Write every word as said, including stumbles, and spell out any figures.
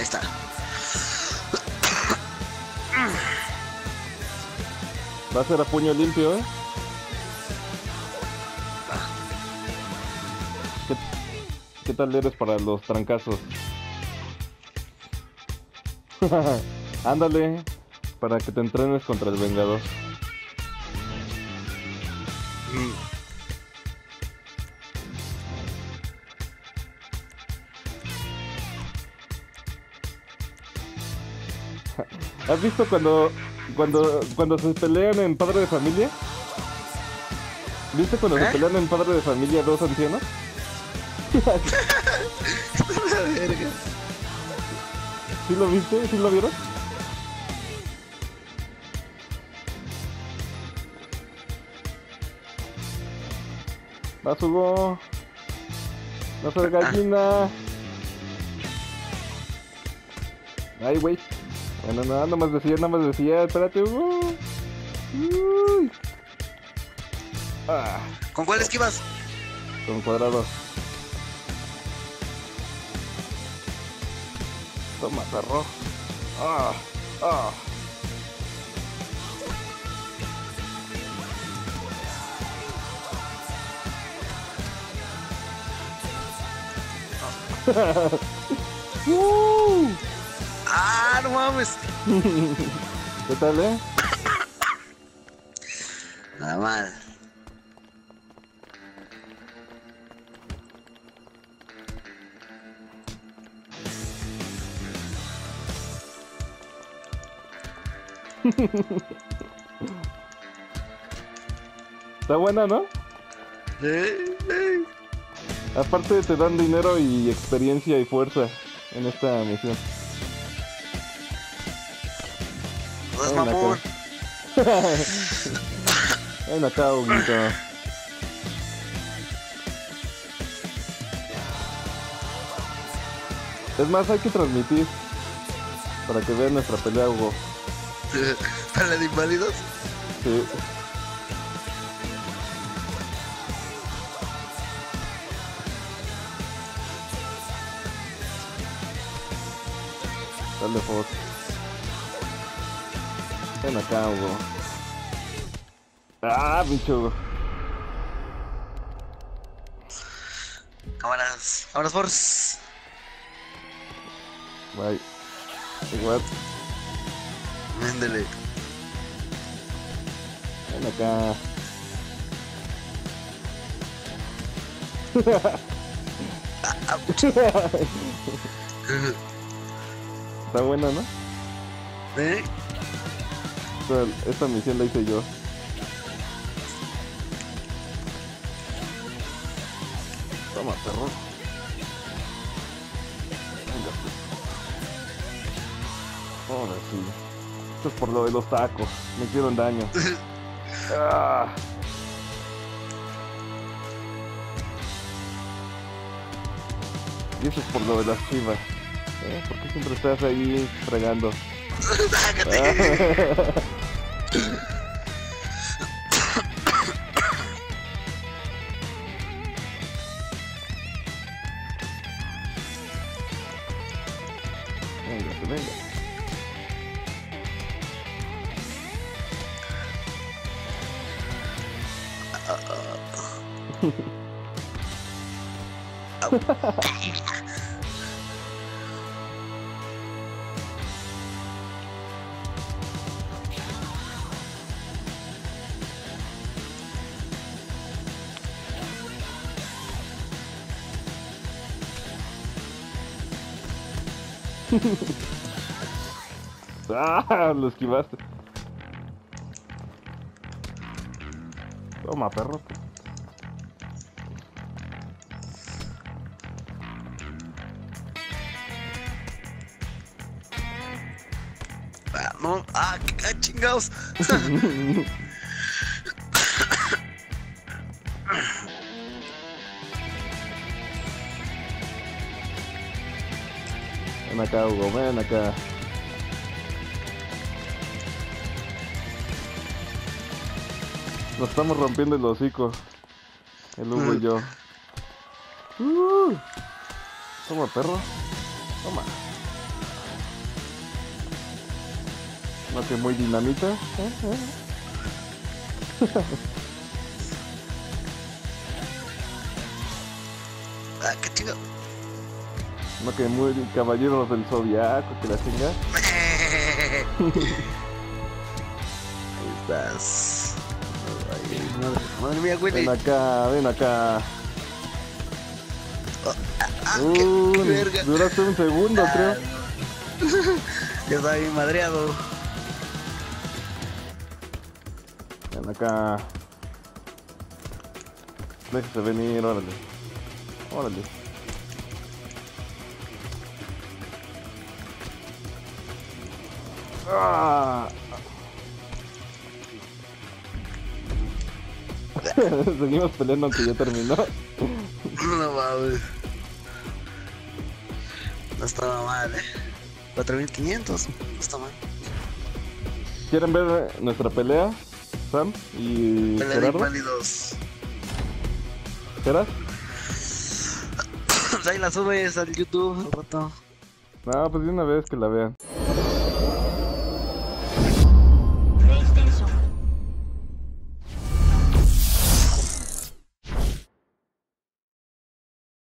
Ahí está. Va a ser a puño limpio, ¿eh? ¿Qué, qué tal eres para los trancazos? Ándale, para que te entrenes contra el Vengador. Mm. ¿Has visto cuando, cuando, cuando se pelean en Padre de Familia? ¿Viste cuando ¿Eh? se pelean en Padre de Familia dos ancianos? La verga. ¿Sí lo viste? ¿Sí lo vieron? Vas, Hugo. No seas gallina. Ay, güey. Bueno, no, nada más decía, nada más decía. Espérate, Hugo. Uy. Ah, ¿Con cuál esquivas? con cuadrado. Toma, perro. Ah, ah. uh. Ah, no mames. ¿Qué tal, eh? Nada mal. Está buena, ¿no? Eh, eh. Aparte te dan dinero y experiencia y fuerza en esta misión. No es Ven mamón. acá. Ven acá, Huguito. Es más, hay que transmitir para que vean nuestra pelea, Hugo. ¿Para la de inválidos? Sí. Dale foto. Ven acá, Hugo. Ah, bicho. Cámaras. Cámaras, Force. Bye. Igual. Méndele. Ven acá. Está buena, ¿no? ¿Eh? Esta, esta misión la hice yo. Toma, perro. Venga, pues. Ahora sí. Esto es por lo de los tacos. Me hicieron daño. Ah. Y eso es por lo de las chivas. ¿Eh? ¿Por qué siempre estás ahí fregando? Sácate. Venga, venga. Ah, lo esquivaste. Toma, perro. No, ah, qué chingados. Ven acá, Hugo, ven acá. Nos estamos rompiendo el hocico. El Hugo y yo. Uh, toma, perro. Toma. No que muy dinamita. Ah, qué chingo. No que muy caballeros del zodiaco, que la chinga. Ahí estás. Ay, madre, madre mía, Willy. Ven acá, ven acá. Oh, ah, ah, qué, Uh, qué verga. duraste un segundo, Ah, creo. ya estaba bien madreado. Ven acá. Déjese venir, órale. Órale. Ah. Seguimos peleando aunque ya terminó. No mames. No estaba mal, eh. cuatro mil quinientos. No está mal. ¿Quieren ver nuestra pelea? Sam y Pelea de Gerardo. inválidos. ¿Geras? Ahí la subes al YouTube al rato. No, pues de una vez que la vean.